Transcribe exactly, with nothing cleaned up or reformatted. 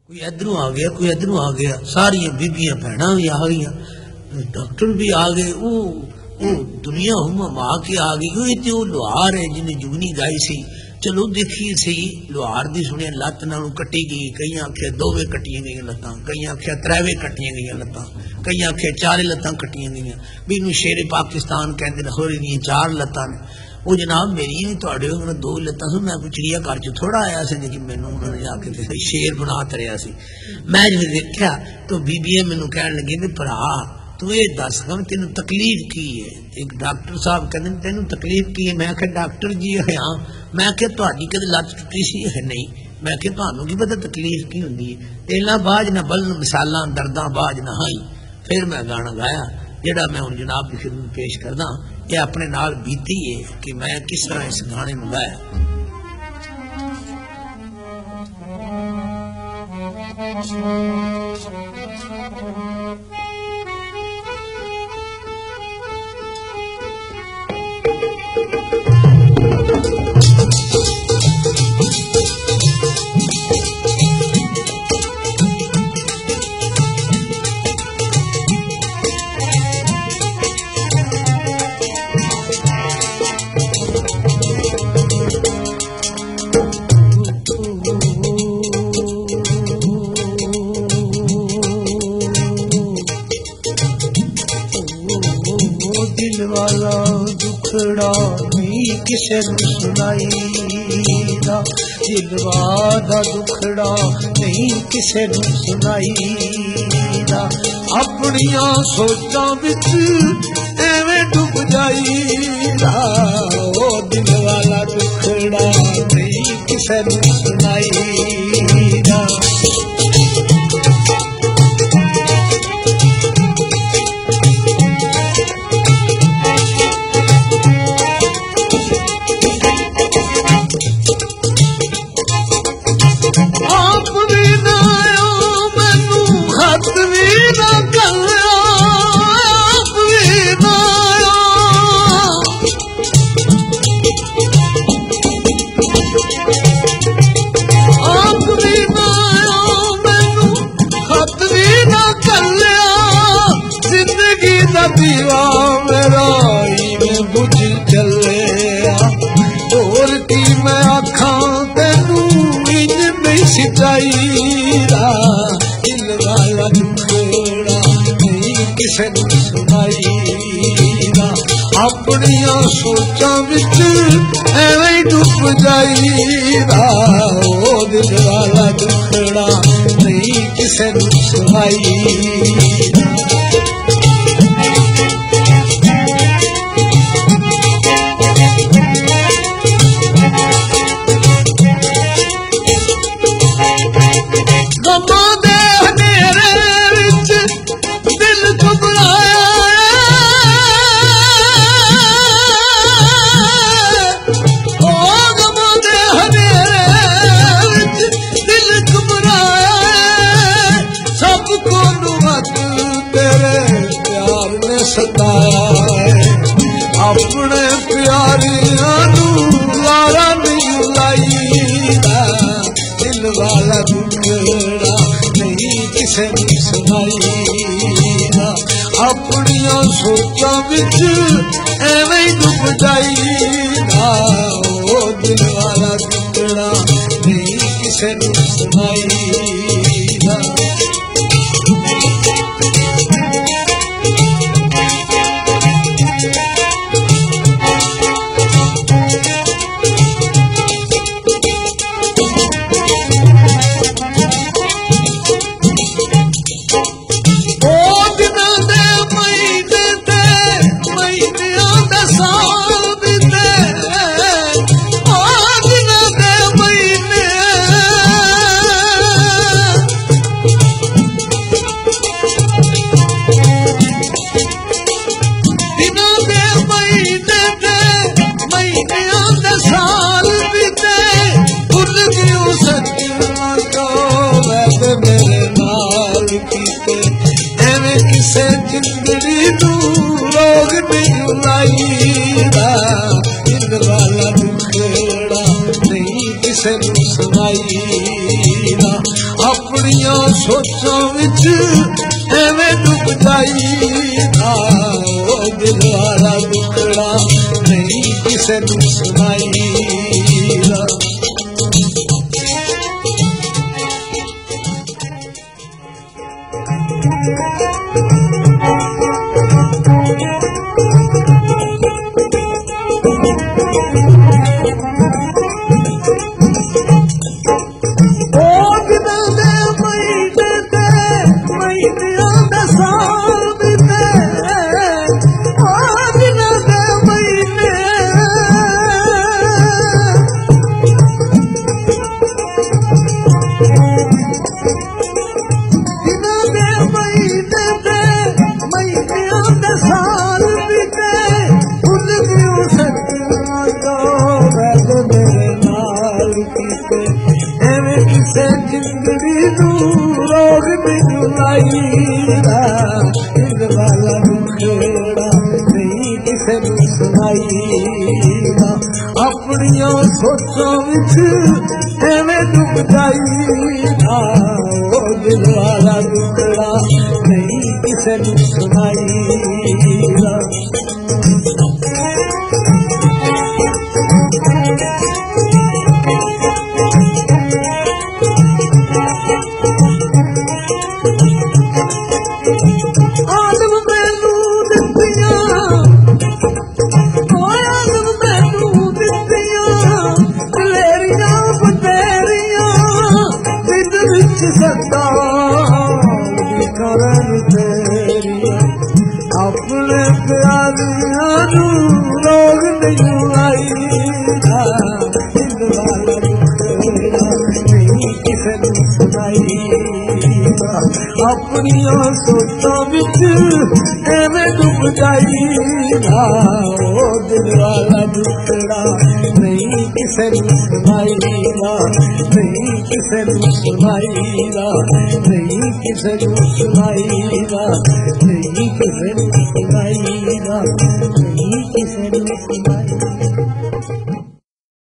کوئی ادھروں آ گیا کوئی ادھروں آ گیا، ساری بیبیاں بہناں بھی آ گئی، ڈاکٹر بھی آ گئے، وہ وہ دنیا ہم آ کے آ گئی۔ یہ تو لوہار ہے جنہیں جگنی گائی سی، چلو دیکھیے سی لوہار دی سنیا لت نالوں کٹی گئی، کئی آخیا دووے کٹیاں گئی لتاں، کئی آخیا تروے کٹیاں گئی لتاں، کئی آخیا چارے لتاں کٹیاں گئی، بھی انہوں شیر پاکستان کہتے ہیں، ہو رہی چار لتاں نے۔ وہ جناب میری تھوڑے دو لتاں سن، میں کوئی چڑیا گھر چ تھوڑا آیا سی لیکن مینوں انہوں نے جا کے شیر بنا تریا سی۔ میں جب دیکھا تو بیبیاں مینوں کہن لگی بھی بھرا تو یہ دس گا تینوں تکلیف کی ہے؟ ایک ڈاکٹر صاحب کہتے ہیں تینوں تکلیف کی ہے؟ میں کہ ڈاکٹر جی ہاں۔ میں کہ تہاڈی کدی لت ٹوٹی سی ہے؟ نہیں۔ میں کہ تہانوں کی پتہ تکلیف کی ہوندی ہے؟ تیلاں باج نہ بلن مثالاں درداں باج نہ ہائی۔ پھر میں گانا گایا جڑا میں ہن جناب کی خدمت پیش کردا، یہ اپنے نال بیتی ہے کہ میں کس طرح اس گانے میں گایا۔ کسے نوں سنائی دا دلوا دا دکھڑا نہیں کسے نوں سنائی دا، اپنیاں سوچاں وچ ایویں ڈب جائی دا، او دل والا دکھڑا نہیں کسے نوں سنائی دا۔ دل والا دکھڑا نہیں کسے نوں سنائی دا، اپنیاں سوچاں وچ ایویں ڈب جائی دا، او دل والا دکھڑا نہیں کسے نوں سنائی دا۔ اپنے پیاریاں نوں لارا نہیں لائی دا، دل والا دکھڑا نہیں کسے نوں سنائی دا، اپنیاں سوچاں وچ ایویں ڈب جائی دا، او دل والا دکھڑا نہیں کسے نوں سنائی دا۔ اپنیاں سوچاں وچ ایویں ڈب جائیدا او دل والا دکھڑا نہیں کسے نوں سنائیدا اپنیاں سوچاں وچ ایویں ڈب جائیدا او دل والا دکھڑا نہیں کسے نوں سنائیدا اپنے پیاریاں نوں لوگ نہیں آئیدا دل والا دکھڑا نہیں کسے نوں سنائیدا اپنیاں سوچاں وچ ایویں ڈب جائیدا او دل والا دکھڑا نہیں کسے نوں سنائیدا نہیں کسے نوں سنائیدا نہیں کسے نوں سنائیدا نہیں